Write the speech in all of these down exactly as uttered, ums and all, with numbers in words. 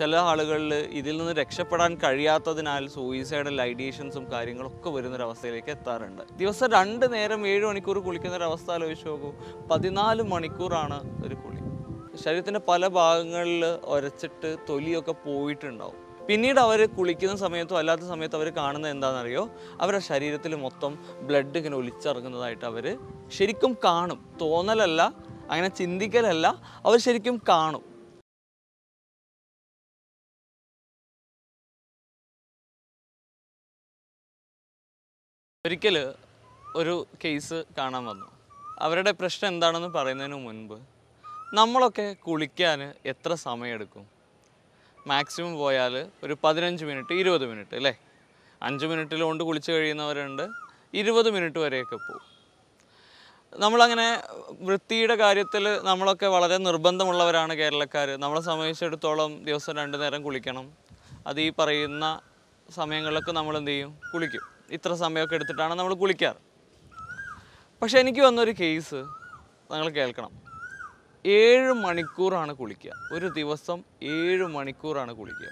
ചില ആളുകളിൽ ഇതിൽ നിന്ന് രക്ഷപ്പെടാൻ കഴിയാത്തതിനാൽ സൂയിസൈഡൽ ഐഡിയേഷൻസും കാര്യങ്ങളൊക്കെ വരുന്നൊരവസ്ഥയിലേക്ക് എത്താറുണ്ട്. ദിവസം രണ്ട് നേരം ഏഴ് മണിക്കൂർ കുളിക്കുന്നൊരവസ്ഥ ആലോചിച്ച് നോക്കൂ. പതിനാല് മണിക്കൂറാണ് ഒരു കുളി. ശരീരത്തിൻ്റെ പല ഭാഗങ്ങളിൽ ഉരച്ചിട്ട് തൊലിയൊക്കെ പോയിട്ടുണ്ടാവും. പിന്നീട് അവർ കുളിക്കുന്ന സമയത്തോ അല്ലാത്ത സമയത്തോ അവർ കാണുന്നത് എന്താണെന്നറിയോ? അവരുടെ ശരീരത്തിൽ മൊത്തം ബ്ലഡ് ഇങ്ങനെ ഒലിച്ചിറങ്ങുന്നതായിട്ട് അവർ ശരിക്കും കാണും. തോന്നലല്ല, അങ്ങനെ ചിന്തിക്കലല്ല, അവർ ശരിക്കും കാണും. ഒരിക്കൽ ഒരു കേസ് കാണാൻ വന്നു. അവരുടെ പ്രശ്നം എന്താണെന്ന് പറയുന്നതിന് മുൻപ് നമ്മളൊക്കെ കുളിക്കാൻ എത്ര സമയമെടുക്കും? മാക്സിമം പോയാൽ ഒരു പതിനഞ്ച് മിനിറ്റ് ഇരുപത് മിനിറ്റ് അല്ലേ? അഞ്ച് മിനിറ്റിൽ കൊണ്ട് കുളിച്ച് കഴിയുന്നവരുണ്ട്, ഇരുപത് മിനിറ്റ് വരെയൊക്കെ പോകും. നമ്മളങ്ങനെ വൃത്തിയുടെ കാര്യത്തിൽ നമ്മളൊക്കെ വളരെ നിർബന്ധമുള്ളവരാണ് കേരളക്കാർ. നമ്മളെ സംബന്ധിച്ചിടത്തോളം ദിവസം രണ്ട് നേരം കുളിക്കണം. അത് ഈ പറയുന്ന സമയങ്ങളിലൊക്കെ നമ്മൾ എന്ത് ചെയ്യും? കുളിക്കും. ഇത്ര സമയമൊക്കെ എടുത്തിട്ടാണ് നമ്മൾ കുളിക്കാറ്. പക്ഷെ എനിക്ക് വന്നൊരു കേസ് നിങ്ങൾ കേൾക്കണം. ഏഴ് മണിക്കൂറാണ് കുളിക്കുക. ഒരു ദിവസം ഏഴ് മണിക്കൂറാണ് കുളിക്കുക.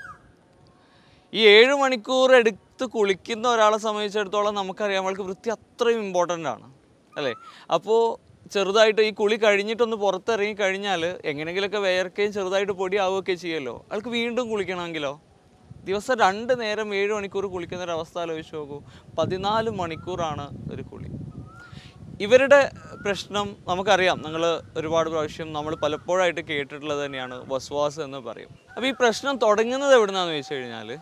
ഈ ഏഴ് മണിക്കൂർ എടുത്ത് കുളിക്കുന്ന ഒരാളെ സംബന്ധിച്ചിടത്തോളം നമുക്കറിയാം, നമ്മൾക്ക് വൃത്തി അത്രയും ഇമ്പോർട്ടൻ്റ് ആണ് അല്ലേ? അപ്പോൾ ചെറുതായിട്ട് ഈ കുളി കഴിഞ്ഞിട്ടൊന്ന് പുറത്തിറങ്ങി കഴിഞ്ഞാൽ എങ്ങനെയെങ്കിലുമൊക്കെ വേർക്കുകയും ചെറുതായിട്ട് പൊടിയാവുകയൊക്കെ ചെയ്യുമല്ലോ. അയാൾക്ക് വീണ്ടും കുളിക്കണമെങ്കിലോ? ദിവസം രണ്ട് നേരം ഏഴ് മണിക്കൂർ കുളിക്കുന്നൊരവസ്ഥ ആലോചിച്ച് നോക്കൂ. പതിനാല് മണിക്കൂറാണ് ഒരു കുളി. ഇവരുടെ പ്രശ്നം നമുക്കറിയാം. നിങ്ങൾ ഒരുപാട് പ്രാവശ്യം നമ്മൾ പലപ്പോഴായിട്ട് കേട്ടിട്ടുള്ളത് തന്നെയാണ് വസ്വാസ് എന്ന് പറയും. അപ്പോൾ ഈ പ്രശ്നം തുടങ്ങുന്നത് എവിടുന്നാന്ന് ചോദിച്ചു കഴിഞ്ഞാൽ,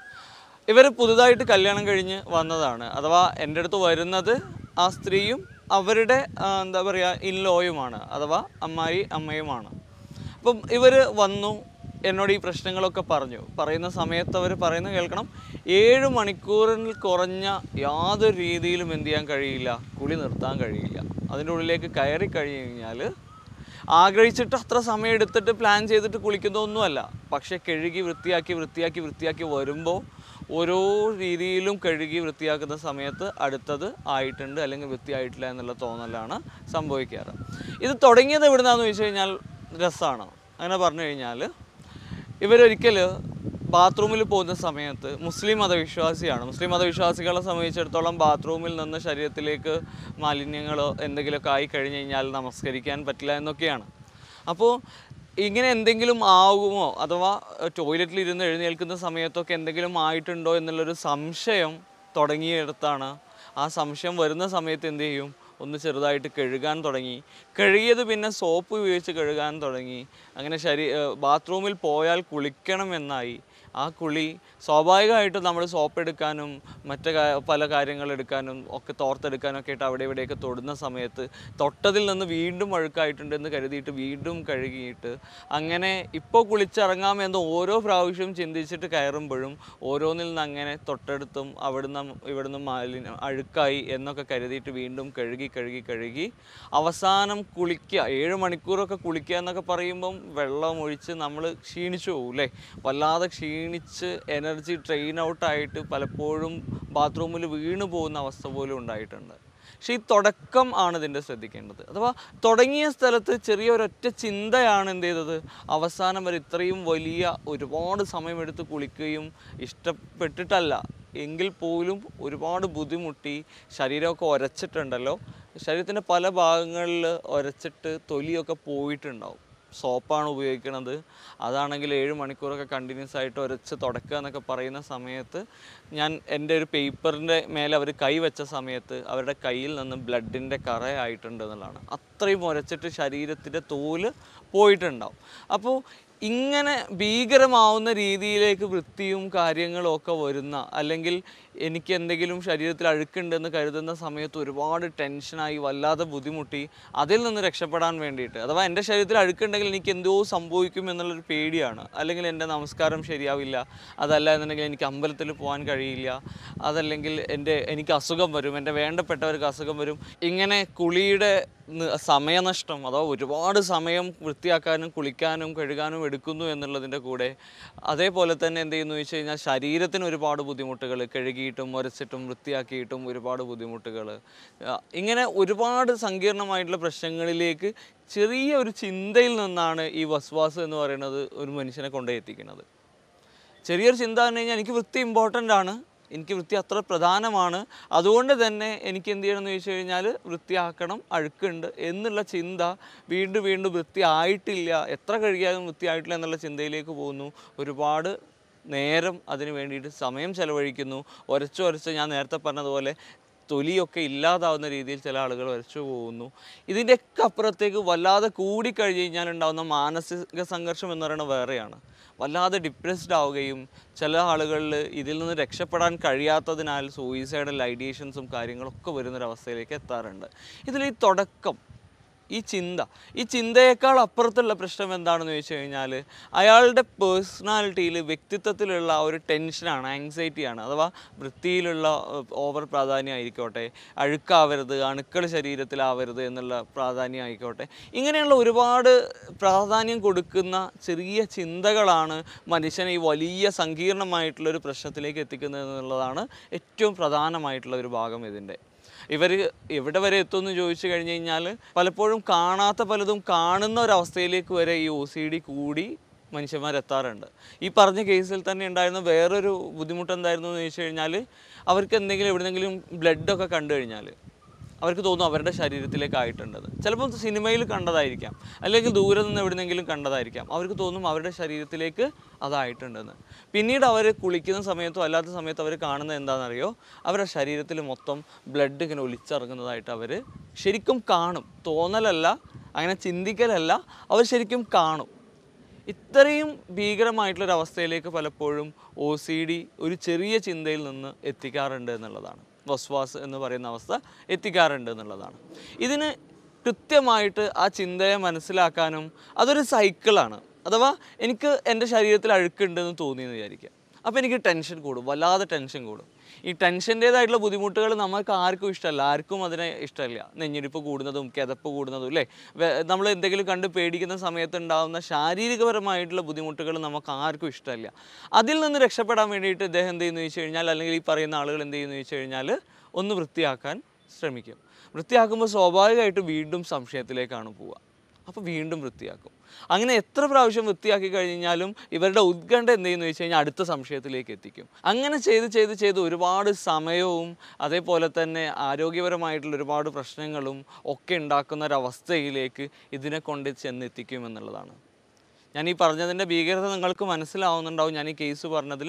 ഇവർ പുതുതായിട്ട് കല്യാണം കഴിഞ്ഞ് വന്നതാണ്. അഥവാ എൻ്റെ അടുത്ത് വരുന്നത് ആ സ്ത്രീയും അവരുടെ എന്താ പറയുക ഇൻലോയുമാണ്, അഥവാ അമ്മായി അമ്മയുമാണ്. അപ്പം ഇവർ വന്നു എന്നോട് ഈ പ്രശ്നങ്ങളൊക്കെ പറഞ്ഞു. പറയുന്ന സമയത്ത് അവർ പറയുന്നത് കേൾക്കണം, ഏഴ് മണിക്കൂറിൽ കുറഞ്ഞ യാതൊരു രീതിയിലും എന്ത് ചെയ്യാൻ കഴിയില്ല, കുളി നിർത്താൻ കഴിയില്ല. അതിൻ്റെ ഉള്ളിലേക്ക് കയറി കഴിഞ്ഞ് കഴിഞ്ഞാൽ ആഗ്രഹിച്ചിട്ട് അത്ര സമയം എടുത്തിട്ട് പ്ലാൻ ചെയ്തിട്ട് കുളിക്കുന്നതൊന്നുമല്ല. പക്ഷേ കഴുകി വൃത്തിയാക്കി വൃത്തിയാക്കി വൃത്തിയാക്കി വരുമ്പോൾ ഓരോ രീതിയിലും കഴുകി വൃത്തിയാക്കുന്ന സമയത്ത് അടുത്തത് ആയിട്ടുണ്ട് അല്ലെങ്കിൽ വൃത്തിയായിട്ടില്ല എന്നുള്ള തോന്നലാണ് സംഭവിക്കാറ്. ഇത് തുടങ്ങിയത് എവിടുന്നാന്ന് ചോദിച്ചു കഴിഞ്ഞാൽ രസമാണ്. അങ്ങനെ പറഞ്ഞു കഴിഞ്ഞാൽ, ഇവരൊരിക്കൽ ബാത്റൂമിൽ പോകുന്ന സമയത്ത് മുസ്ലിം മതവിശ്വാസിയാണ്. മുസ്ലിം മതവിശ്വാസികളെ സംബന്ധിച്ചിടത്തോളം ബാത്റൂമിൽ നിന്ന് ശരീരത്തിലേക്ക് മാലിന്യങ്ങളോ എന്തെങ്കിലുമൊക്കെ ആയി കഴിഞ്ഞ് കഴിഞ്ഞാൽ നമസ്കരിക്കാൻ പറ്റില്ല എന്നൊക്കെയാണ്. അപ്പോൾ ഇങ്ങനെ എന്തെങ്കിലും ആകുമോ, അഥവാ ടോയ്ലറ്റിൽ ഇരുന്ന് എഴുന്നേൽക്കുന്ന സമയത്തൊക്കെ എന്തെങ്കിലും ആയിട്ടുണ്ടോ എന്നുള്ളൊരു സംശയം തുടങ്ങിയെടുത്താണ്. ആ സംശയം വരുന്ന സമയത്ത് എന്ത് ചെയ്യും? ഒന്ന് ചെറുതായിട്ട് കഴുകാൻ തുടങ്ങി. കഴുകിയത് പിന്നെ സോപ്പ് ഉപയോഗിച്ച് കഴുകാൻ തുടങ്ങി. അങ്ങനെ ശരീ ബാത്റൂമിൽ പോയാൽ കുളിക്കണമെന്നായി. ആ കുളി സ്വാഭാവികമായിട്ടും നമ്മൾ സോപ്പ് എടുക്കാനും മറ്റ് പല കാര്യങ്ങൾ എടുക്കാനും ഒക്കെ തോർത്തെടുക്കാനും ഒക്കെ ആയിട്ട് അവിടെ ഇവിടെയൊക്കെ തൊടുന്ന സമയത്ത് തൊട്ടതിൽ നിന്ന് വീണ്ടും അഴുക്കായിട്ടുണ്ടെന്ന് കരുതിയിട്ട് വീണ്ടും കഴുകിയിട്ട് അങ്ങനെ ഇപ്പോൾ കുളിച്ചിറങ്ങാമെന്ന് ഓരോ പ്രാവശ്യം ചിന്തിച്ചിട്ട് കയറുമ്പോഴും ഓരോന്നിൽ നിന്ന് അങ്ങനെ തൊട്ടടുത്തും അവിടുന്ന് ഇവിടുന്ന് മാലിന്യം അഴുക്കായി എന്നൊക്കെ കരുതിയിട്ട് വീണ്ടും കഴുകി കഴുകി കഴുകി അവസാനം കുളിക്കുക. ഏഴ് മണിക്കൂറൊക്കെ കുളിക്കുക എന്നൊക്കെ പറയുമ്പം വെള്ളം ഒഴിച്ച് നമ്മൾ ക്ഷീണിച്ചു പോകും അല്ലേ? വല്ലാതെ ക്ഷീണിച്ച് എനർജി ട്രെയിൻ ഔട്ടായിട്ട് പലപ്പോഴും ബാത്റൂമിൽ വീണു പോകുന്ന അവസ്ഥ പോലും ഉണ്ടായിട്ടുണ്ട്. പക്ഷേ ഈ തുടക്കം ആണ് ഇതിൻ്റെ ശ്രദ്ധിക്കേണ്ടത്. അഥവാ തുടങ്ങിയ സ്ഥലത്ത് ചെറിയ ഒരൊറ്റ ചിന്തയാണ് എന്ത് ചെയ്തത് അവസാനം വരെ ഇത്രയും വലിയ ഒരുപാട് സമയമെടുത്ത് കുളിക്കുകയും ഇഷ്ടപ്പെട്ടിട്ടല്ല എങ്കിൽ പോലും ഒരുപാട് ബുദ്ധിമുട്ടി ശരീരമൊക്കെ ഉരച്ചിട്ടുണ്ടല്ലോ. ശരീരത്തിൻ്റെ പല ഭാഗങ്ങളിൽ ഉരച്ചിട്ട് തൊലിയൊക്കെ പോയിട്ടുണ്ടാവും. സോപ്പാണ് ഉപയോഗിക്കുന്നത്. അതാണെങ്കിൽ ഏഴ് മണിക്കൂറൊക്കെ കണ്ടിന്യൂസ് ആയിട്ട് ഉരച്ച് തുടക്കുക എന്നൊക്കെ പറയുന്ന സമയത്ത് ഞാൻ എൻ്റെ ഒരു പേപ്പറിൻ്റെ മേലെ അവർ കൈ വെച്ച സമയത്ത് അവരുടെ കയ്യിൽ നിന്ന് ബ്ലഡിൻ്റെ കറയായിട്ടുണ്ട് എന്നുള്ളതാണ്. അത്രയും ഉരച്ചിട്ട് ശരീരത്തിൻ്റെ തോല് പോയിട്ടുണ്ടാവും. അപ്പോൾ ഇങ്ങനെ ഭീകരമാവുന്ന രീതിയിലേക്ക് വൃത്തിയും കാര്യങ്ങളും ഒക്കെ വരുന്ന, അല്ലെങ്കിൽ എനിക്ക് എന്തെങ്കിലും ശരീരത്തിൽ അഴുക്കുണ്ടെന്ന് കരുതുന്ന സമയത്ത് ഒരുപാട് ടെൻഷനായി വല്ലാതെ ബുദ്ധിമുട്ടി അതിൽ നിന്ന് രക്ഷപ്പെടാൻ വേണ്ടിയിട്ട്, അഥവാ എൻ്റെ ശരീരത്തിൽ അഴുക്കുണ്ടെങ്കിൽ എനിക്ക് എന്തോ സംഭവിക്കും എന്നുള്ളൊരു പേടിയാണ്, അല്ലെങ്കിൽ എൻ്റെ നമസ്കാരം ശരിയാവില്ല, അതല്ല എന്നുണ്ടെങ്കിൽ എനിക്ക് അമ്പലത്തിൽ പോകാൻ കഴിയില്ല, അതല്ലെങ്കിൽ എൻ്റെ എനിക്ക് അസുഖം വരും, എൻ്റെ വേണ്ടപ്പെട്ടവർക്ക് അസുഖം വരും. ഇങ്ങനെ കുളിയുടെ സമയനഷ്ടം, അഥവാ ഒരുപാട് സമയം വൃത്തിയാക്കാനും കുളിക്കാനും കഴുകാനും എടുക്കുന്നു എന്നുള്ളതിൻ്റെ കൂടെ അതേപോലെ തന്നെ എന്ത് ചെയ്യുന്നു വെച്ച് കഴിഞ്ഞാൽ ശരീരത്തിന് ഒരുപാട് ബുദ്ധിമുട്ടുകൾ, കഴുകിയിട്ടും ഉരച്ചിട്ടും വൃത്തിയാക്കിയിട്ടും ഒരുപാട് ബുദ്ധിമുട്ടുകൾ, ഇങ്ങനെ ഒരുപാട് സങ്കീർണമായിട്ടുള്ള പ്രശ്നങ്ങളിലേക്ക് ചെറിയ ഒരു ചിന്തയിൽ നിന്നാണ് ഈ വസ്വാസ് എന്ന് പറയുന്നത് ഒരു മനുഷ്യനെ കൊണ്ടുപോയി എത്തിക്കുന്നത്. ചെറിയൊരു ചിന്ത പറഞ്ഞു കഴിഞ്ഞാൽ എനിക്ക് വൃത്തി ഇമ്പോർട്ടൻ്റ് ആണ്, എനിക്ക് വൃത്തി അത്ര പ്രധാനമാണ്, അതുകൊണ്ട് തന്നെ എനിക്ക് എന്ത് ചെയ്യണമെന്ന് ചോദിച്ചു കഴിഞ്ഞാൽ വൃത്തിയാക്കണം, അഴുക്കുണ്ട് എന്നുള്ള ചിന്ത വീണ്ടും വീണ്ടും വൃത്തി ആയിട്ടില്ല, എത്ര കഴുകിയാലും വൃത്തിയായിട്ടില്ല എന്നുള്ള ചിന്തയിലേക്ക് പോകുന്നു. ഒരുപാട് നേരം അതിന് വേണ്ടിയിട്ട് സമയം ചെലവഴിക്കുന്നു. ഉരച്ച് ഉരച്ച് ഞാൻ നേരത്തെ പറഞ്ഞതുപോലെ തൊലിയൊക്കെ ഇല്ലാതാവുന്ന രീതിയിൽ ചില ആളുകൾ വരച്ചു പോകുന്നു. ഇതിൻ്റെയൊക്കെ അപ്പുറത്തേക്ക് വല്ലാതെ കൂടിക്കഴിഞ്ഞ് കഴിഞ്ഞാൽ ഉണ്ടാകുന്ന മാനസിക സംഘർഷം എന്ന് പറയുന്നത് വേറെയാണ്. വല്ലാതെ ഡിപ്രസ്ഡ് ആവുകയും ചില ആളുകളിൽ ഇതിൽ നിന്ന് രക്ഷപ്പെടാൻ കഴിയാത്തതിനാൽ സൂയിസൈഡൽ ഐഡിയേഷൻസും കാര്യങ്ങളൊക്കെ വരുന്നൊരവസ്ഥയിലേക്ക് എത്താറുണ്ട്. ഇതിൽ ഈ തുടക്കം, ഈ ചിന്ത ഈ ചിന്തയേക്കാൾ അപ്പുറത്തുള്ള പ്രശ്നം എന്താണെന്ന് ചോദിച്ചു കഴിഞ്ഞാൽ അയാളുടെ പേഴ്സണാലിറ്റിയിൽ, വ്യക്തിത്വത്തിലുള്ള ഒരു ടെൻഷനാണ്, ആങ്സൈറ്റിയാണ്. അഥവാ വൃത്തിയിലുള്ള ഓവർ പ്രാധാന്യം ആയിക്കോട്ടെ, അഴുക്കാവരുത്, അണുക്കൾ ശരീരത്തിലാവരുത് എന്നുള്ള പ്രാധാന്യം ആയിക്കോട്ടെ, ഇങ്ങനെയുള്ള ഒരുപാട് പ്രാധാന്യം കൊടുക്കുന്ന ചെറിയ ചിന്തകളാണ് മനുഷ്യനെ ഈ വലിയ സങ്കീർണമായിട്ടുള്ളൊരു പ്രശ്നത്തിലേക്ക് എത്തിക്കുന്നത് എന്നുള്ളതാണ് ഏറ്റവും പ്രധാനമായിട്ടുള്ള ഒരു ഭാഗം ഇതിൻ്റെ. ഇവർ എവിടെ വരെ എത്തുമെന്ന് ചോദിച്ചു കഴിഞ്ഞ് കഴിഞ്ഞാൽ പലപ്പോഴും കാണാത്ത പലതും കാണുന്ന ഒരവസ്ഥയിലേക്ക് വരെ ഈ ഒ സി ഡി കൂടി മനുഷ്യന്മാരെത്താറുണ്ട്. ഈ പറഞ്ഞ കേസിൽ തന്നെ ഉണ്ടായിരുന്ന വേറൊരു ബുദ്ധിമുട്ട് എന്തായിരുന്നു എന്ന് ചോദിച്ചു കഴിഞ്ഞാൽ അവർക്ക് എന്തെങ്കിലും എവിടെയെങ്കിലും ബ്ലഡൊക്കെ കണ്ടു കഴിഞ്ഞാൽ അവർക്ക് തോന്നും അവരുടെ ശരീരത്തിലേക്കായിട്ടുണ്ടെന്ന്. ചിലപ്പോൾ സിനിമയിൽ കണ്ടതായിരിക്കാം, അല്ലെങ്കിൽ ദൂരെ നിന്ന് എവിടെയെങ്കിലും കണ്ടതായിരിക്കാം. അവർക്ക് തോന്നും അവരുടെ ശരീരത്തിലേക്ക് അതായിട്ടുണ്ടെന്ന്. പിന്നീട് അവർ കുളിക്കുന്ന സമയത്തോ അല്ലാത്ത സമയത്തോ അവർ കാണുന്നത് എന്താണെന്നറിയോ? അവരുടെ ശരീരത്തിൽ മൊത്തം ബ്ലഡ് ഇങ്ങനെ ഒലിച്ചിറങ്ങുന്നതായിട്ട് അവർ ശരിക്കും കാണും. തോന്നലല്ല, അങ്ങനെ ചിന്തിക്കലല്ല, അവർ ശരിക്കും കാണും. ഇത്രയും ഭീകരമായിട്ടുള്ളൊരവസ്ഥയിലേക്ക് പലപ്പോഴും ഒ സി ഡി ഒരു ചെറിയ ചിന്തയിൽ നിന്ന് എത്തിക്കാറുണ്ട് എന്നുള്ളതാണ്. വസ്വാസ് എന്ന് പറയുന്ന അവസ്ഥ എത്തിക്കാറുണ്ട് എന്നുള്ളതാണ്. ഇതിന് കൃത്യമായിട്ട് ആ ചിന്തയെ മനസ്സിലാക്കാനും അതൊരു സൈക്കിളാണ്. അഥവാ എനിക്ക് എൻ്റെ ശരീരത്തിൽ അഴുക്കുണ്ടെന്ന് തോന്നിയെന്ന് വിചാരിക്കുക, അപ്പോൾ എനിക്ക് ടെൻഷൻ കൂടും, വല്ലാതെ ടെൻഷൻ കൂടും. ഈ ടെൻഷൻ്റേതായിട്ടുള്ള ബുദ്ധിമുട്ടുകൾ നമുക്ക് ആർക്കും ഇഷ്ടമല്ല, ആർക്കും അതിനെ ഇഷ്ടമല്ല. നെഞ്ഞിടിപ്പ് കൂടുന്നതും കിതപ്പ് കൂടുന്നതും അല്ലേ, നമ്മൾ എന്തെങ്കിലും കണ്ട് പേടിക്കുന്ന സമയത്ത് ഉണ്ടാകുന്ന ശാരീരികപരമായിട്ടുള്ള ബുദ്ധിമുട്ടുകൾ നമുക്ക് ആർക്കും ഇഷ്ടമല്ല. അതിൽ നിന്ന് രക്ഷപ്പെടാൻ വേണ്ടിയിട്ട് ഇദ്ദേഹം എന്ത് ചെയ്യുന്നു ചോദിച്ചു കഴിഞ്ഞാൽ, അല്ലെങ്കിൽ ഈ പറയുന്ന ആളുകൾ എന്ത് ചെയ്യുന്നു ചോദിച്ചു കഴിഞ്ഞാൽ ഒന്ന് വൃത്തിയാക്കാൻ ശ്രമിക്കും. വൃത്തിയാക്കുമ്പോൾ സ്വാഭാവികമായിട്ട് വീണ്ടും സംശയത്തിലേക്കാണ് പോവുക. അപ്പോൾ വീണ്ടും വൃത്തിയാക്കും. അങ്ങനെ എത്ര പ്രാവശ്യം വൃത്തിയാക്കി കഴിഞ്ഞാലും ഇവരുടെ ഉത്കണ്ഠ എന്ത് ചെയ്യുന്നു വെച്ച് കഴിഞ്ഞാൽ അടുത്ത സംശയത്തിലേക്ക് എത്തിക്കും. അങ്ങനെ ചെയ്ത് ചെയ്ത് ചെയ്ത് ഒരുപാട് സമയവും അതേപോലെ തന്നെ ആരോഗ്യപരമായിട്ടുള്ള ഒരുപാട് പ്രശ്നങ്ങളും ഒക്കെ ഉണ്ടാക്കുന്ന ഒരവസ്ഥയിലേക്ക് ഇതിനെ കൊണ്ട് ചെന്നെത്തിക്കും എന്നുള്ളതാണ്. ഞാൻ ഈ പറഞ്ഞതിൻ്റെ ഭീകരത നിങ്ങൾക്ക് മനസ്സിലാവുന്നുണ്ടാവും. ഞാൻ ഈ കേസ് പറഞ്ഞതിൽ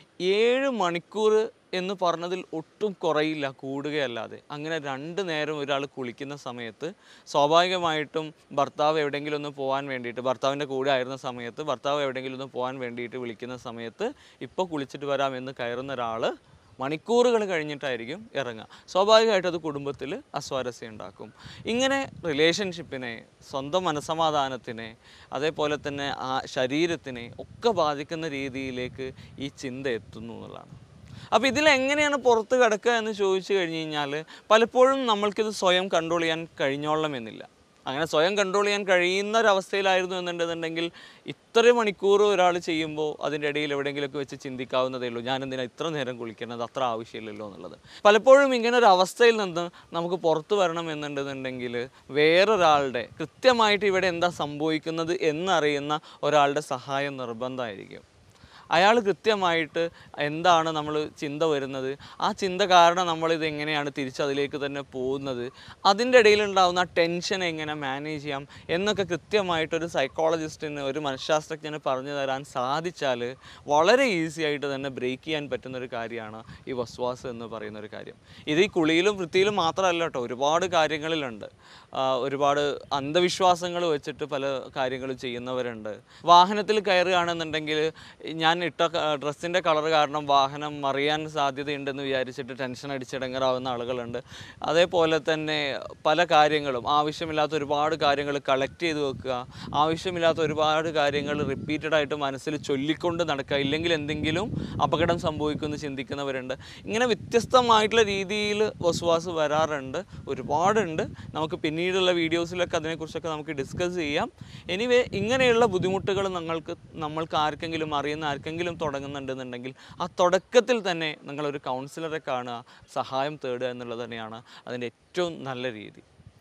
ഏഴ് മണിക്കൂർ എന്ന് പറഞ്ഞതിൽ ഒട്ടും കുറയില്ല, കൂടുകയല്ലാതെ. അങ്ങനെ രണ്ട് നേരം ഒരാൾ കുളിക്കുന്ന സമയത്ത് സ്വാഭാവികമായിട്ടും ഭർത്താവ് എവിടെയെങ്കിലും ഒന്ന് പോകാൻ വേണ്ടിയിട്ട്, ഭർത്താവിൻ്റെ കൂടെ ആയിരുന്ന സമയത്ത് ഭർത്താവ് എവിടെയെങ്കിലും ഒന്ന് പോകാൻ വേണ്ടിയിട്ട് വിളിക്കുന്ന സമയത്ത് ഇപ്പോൾ കുളിച്ചിട്ട് വരാമെന്ന് കയറുന്ന ഒരാൾ മണിക്കൂറുകൾ കഴിഞ്ഞിട്ടായിരിക്കും ഇറങ്ങുക. സ്വാഭാവികമായിട്ടും അത് കുടുംബത്തിൽ അസ്വാരസ്യം ഉണ്ടാക്കും. ഇങ്ങനെ റിലേഷൻഷിപ്പിനെ, സ്വന്തം മനസ്സമാധാനത്തിനെ, അതേപോലെ തന്നെ ആ ശരീരത്തിനെ ഒക്കെ ബാധിക്കുന്ന രീതിയിലേക്ക് ഈ ചിന്ത എത്തുന്നു എന്നുള്ളതാണ്. അപ്പോൾ ഇതിലെങ്ങനെയാണ് പുറത്ത് കിടക്കുക എന്ന് ചോദിച്ചു കഴിഞ്ഞ് കഴിഞ്ഞാൽ പലപ്പോഴും നമ്മൾക്കിത് സ്വയം കൺട്രോൾ ചെയ്യാൻ കഴിഞ്ഞോളണമെന്നില്ല. അങ്ങനെ സ്വയം കൺട്രോൾ ചെയ്യാൻ കഴിയുന്ന ഒരവസ്ഥയിലായിരുന്നു എന്നുണ്ടെന്നുണ്ടെങ്കിൽ ഇത്ര മണിക്കൂർ ഒരാൾ ചെയ്യുമ്പോൾ അതിൻ്റെ ഇടയിൽ എവിടെയെങ്കിലുമൊക്കെ വെച്ച് ചിന്തിക്കാവുന്നതേ ഉള്ളൂ, ഞാനെന്തിനാ ഇത്ര നേരം കുളിക്കുന്നത്, അത്ര ആവശ്യമില്ലല്ലോ എന്നുള്ളത്. പലപ്പോഴും ഇങ്ങനെ ഒരു അവസ്ഥയിൽ നിന്ന് നമുക്ക് പുറത്തു വരണം എന്നുണ്ടെന്നുണ്ടെങ്കിൽ വേറൊരാളുടെ, കൃത്യമായിട്ട് ഇവിടെ എന്താ സംഭവിക്കുന്നത് എന്നറിയുന്ന ഒരാളുടെ സഹായം നിർബന്ധമായിരിക്കും. അയാൾ കൃത്യമായിട്ട് എന്താണ് നമ്മൾ ചിന്ത വരുന്നത്, ആ ചിന്ത കാരണം നമ്മളിത് എങ്ങനെയാണ് തിരിച്ചതിലേക്ക് തന്നെ പോകുന്നത്, അതിൻ്റെ ഇടയിലുണ്ടാകുന്ന ടെൻഷൻ എങ്ങനെ മാനേജ് ചെയ്യാം എന്നൊക്കെ കൃത്യമായിട്ടൊരു സൈക്കോളജിസ്റ്റിന്, ഒരു മനഃശാസ്ത്രജ്ഞന് പറഞ്ഞു തരാൻ സാധിച്ചാൽ വളരെ ഈസി ആയിട്ട് തന്നെ ബ്രേക്ക് ചെയ്യാൻ പറ്റുന്നൊരു കാര്യമാണ് ഈ വസ്വാസ് എന്ന് പറയുന്നൊരു കാര്യം. ഇത് ഈ കുളിയിലും വൃത്തിയിലും മാത്രമല്ല കേട്ടോ, ഒരുപാട് കാര്യങ്ങളിലുണ്ട്. ഒരുപാട് അന്ധവിശ്വാസങ്ങൾ വെച്ചിട്ട് പല കാര്യങ്ങളും ചെയ്യുന്നവരുണ്ട്. വാഹനത്തിൽ കയറുകയാണെന്നുണ്ടെങ്കിൽ ഞാൻ ഇട്ട ഡ്രസ്സിൻ്റെ കളർ കാരണം വാഹനം മറിയാൻ സാധ്യതയുണ്ടെന്ന് വിചാരിച്ചിട്ട് ടെൻഷൻ അടിച്ചിടങ്ങറാവുന്ന ആളുകളുണ്ട്. അതേപോലെ തന്നെ പല കാര്യങ്ങളും, ആവശ്യമില്ലാത്ത ഒരുപാട് കാര്യങ്ങൾ കളക്ട് ചെയ്ത് വെക്കുക, ആവശ്യമില്ലാത്ത ഒരുപാട് കാര്യങ്ങൾ റിപ്പീറ്റഡായിട്ട് മനസ്സിൽ ചൊല്ലിക്കൊണ്ട് നടക്കുക, ഇല്ലെങ്കിൽ എന്തെങ്കിലും അപകടം സംഭവിക്കുമെന്ന് ചിന്തിക്കുന്നവരുണ്ട്. ഇങ്ങനെ വ്യത്യസ്തമായിട്ടുള്ള രീതിയിൽ വസ്വാസ് വരാറുണ്ട്, ഒരുപാടുണ്ട്. നമുക്ക് പിന്നീടുള്ള വീഡിയോസിലൊക്കെ അതിനെക്കുറിച്ചൊക്കെ നമുക്ക് ഡിസ്കസ് ചെയ്യാം. എനിവേ, ഇങ്ങനെയുള്ള ബുദ്ധിമുട്ടുകൾ നമ്മൾക്ക് നമ്മൾക്ക് ആർക്കെങ്കിലും അറിയുന്ന ആർക്കെങ്കിലും തുടങ്ങുന്നുണ്ടെന്നുണ്ടെങ്കിൽ ആ തുടക്കത്തിൽ തന്നെ നിങ്ങളൊരു കൗൺസിലറെ കാണുക, സഹായം തേടുക എന്നുള്ളത് തന്നെയാണ് അതിൻ്റെ ഏറ്റവും നല്ല രീതി.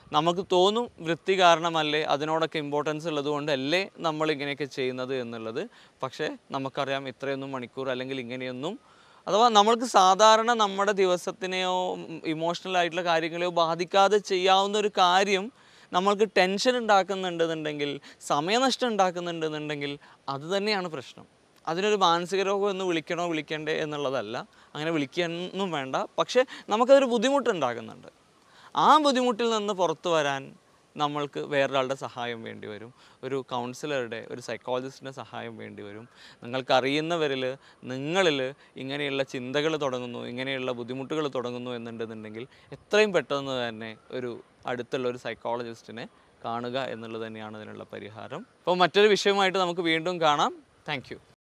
നമുക്ക് തോന്നും വൃത്തി കാരണമല്ലേ, അതിനോടൊക്കെ ഇമ്പോർട്ടൻസ് ഉള്ളതുകൊണ്ടല്ലേ നമ്മൾ ഇങ്ങനെയൊക്കെ ചെയ്യുന്നത് എന്നുള്ളത്. പക്ഷേ നമുക്കറിയാം ഇത്രയൊന്നും മണിക്കൂർ അല്ലെങ്കിൽ ഇങ്ങനെയൊന്നും, അഥവാ നമ്മൾക്ക് സാധാരണ നമ്മുടെ ദിവസത്തിനെയോ ഇമോഷണൽ ആയിട്ടുള്ള കാര്യങ്ങളെയോ ബാധിക്കാതെ ചെയ്യാവുന്ന ഒരു കാര്യം നമ്മൾക്ക് ടെൻഷൻ ഉണ്ടാക്കുന്നുണ്ടെന്നുണ്ടെങ്കിൽ, സമയനഷ്ടം ഉണ്ടാക്കുന്നുണ്ടെന്നുണ്ടെങ്കിൽ അത് തന്നെയാണ് പ്രശ്നം. അതിനൊരു മാനസിക രോഗം എന്ന് വിളിക്കണോ വിളിക്കണ്ടേ എന്നുള്ളതല്ല, അങ്ങനെ വിളിക്കാനൊന്നും വേണ്ട. പക്ഷേ നമുക്കതൊരു ബുദ്ധിമുട്ടുണ്ടാകുന്നുണ്ട്. ആ ബുദ്ധിമുട്ടിൽ നിന്ന് പുറത്തു വരാൻ നമ്മൾക്ക് വേറൊരാളുടെ സഹായം വേണ്ടി വരും. ഒരു കൗൺസിലറുടെ, ഒരു സൈക്കോളജിസ്റ്റിൻ്റെ സഹായം വേണ്ടി വരും. നിങ്ങൾക്കറിയുന്നവരിൽ, നിങ്ങളിൽ ഇങ്ങനെയുള്ള ചിന്തകൾ തുടങ്ങുന്നു, ഇങ്ങനെയുള്ള ബുദ്ധിമുട്ടുകൾ തുടങ്ങുന്നു എന്നുണ്ടെന്നുണ്ടെങ്കിൽ എത്രയും പെട്ടെന്ന് തന്നെ ഒരു അടുത്തുള്ള ഒരു സൈക്കോളജിസ്റ്റിനെ കാണുക എന്നുള്ളത് തന്നെയാണ് അതിനുള്ള പരിഹാരം. അപ്പോൾ മറ്റൊരു വിഷയമായിട്ട് നമുക്ക് വീണ്ടും കാണാം. Thank U.